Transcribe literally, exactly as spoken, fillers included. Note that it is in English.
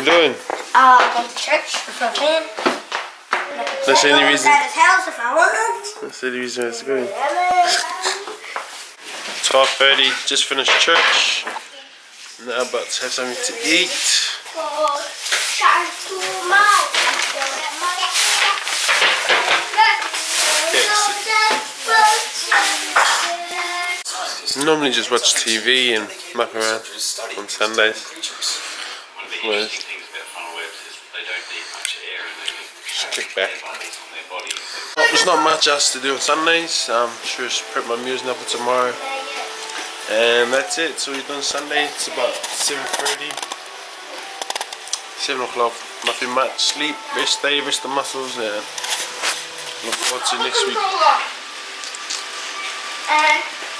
you doing? Uh, I'm going to church if I can. That's the only reason. At his house if I want. That's the only reason it's going. twelve thirty, just finished church. Now about to have something to eat. Normally just watch T V and muck around on Sundays. Well, just kick back. Well, there's not much else to do on Sundays. Um, sure, just prep my meals now for tomorrow. And that's it. So we've done Sunday. It's about seven thirty. seven o'clock. Nothing much. Sleep, rest day, rest the muscles, and look forward to next week.